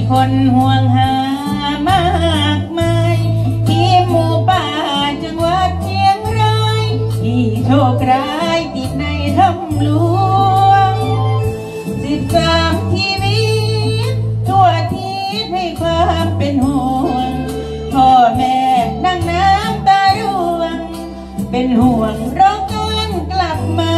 คนห่วงหามากมายทีมหมูป่าจังหวัดเชียงรายที่โชคร้ายติดในถ้ำหลวง13ชีวิตทั่วทิศให้ความเป็นห่วงพ่อแม่นั่งน้ำตาร่วงเป็นห่วงรอการกลับมา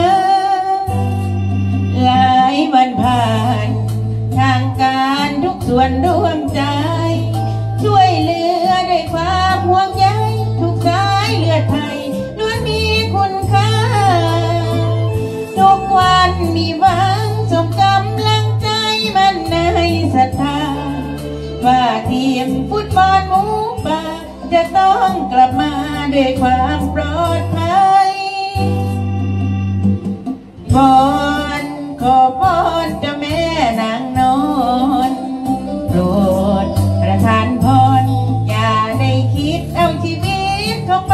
หลายวันผ่านทางการทุกส่วนร่วมใจช่วยเหลือด้วยความห่วงใยทุกสายเลือดไทยล้วนมีคุณค่าทุกวันมีหวังส่งกำลังใจมันในศรัทธาว่าทีมฟุตบอลหมูป่าจะต้องกลับมาด้วยความปลอดภัยขอพรเจ้าแม่นางนอนโปรดประทานพรอย่าได้คิดเอาชีวิตเข้าไป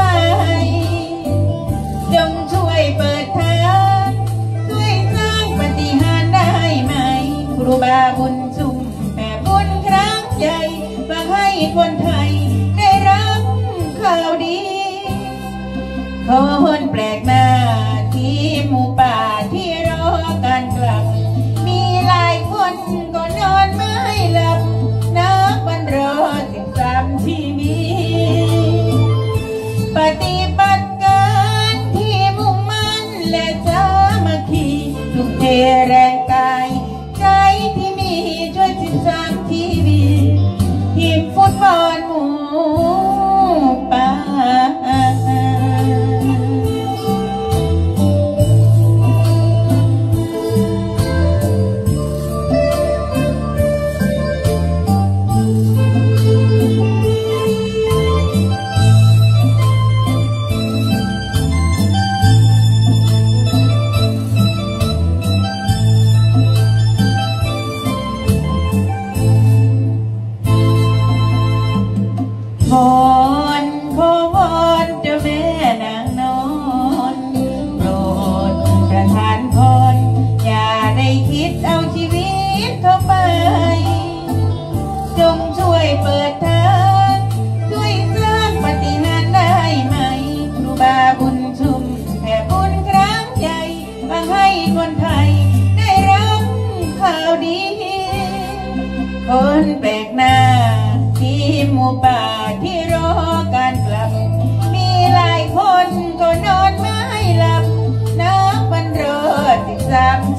จงช่วยเปิดทางช่วยสร้างปาฏิหาริย์ได้ไหมครูบาบุญชุ่มแผ่บุญครั้งใหญ่มาให้คนไทยได้รับข่าวดีคนแปลกหน้าที่หมู่ป่าที่รอการกลับมีหลายคนก็นอนไม่หลับนับวันรอ13ชีวิตปฏิบัติการที่มุ่งมั่นและสามัคคีทุกเทแรงกายใจที่มีช่วย13ชีวิตทีมฟุตบอลหมู่ป่าขอวอนเจ้าแม่นางนอนโปรดประทานพรอย่าได้คิดเอาชีวิตเข้าไปจงช่วยเปิดทางช่วยสร้างปาฏิหาริย์ได้ไหมครูบาบุญชุ่มแผ่บุญครั้งใหญ่มาให้คนไทยได้รับข่าวดีคนแปลกหน้าที่หมู่ป่าที่รอการกลับมีหลายคนก็นอนไม่หลับนับวันรอ13